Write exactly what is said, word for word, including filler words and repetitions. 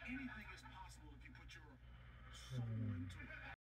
anything is possible if you put your soul into it.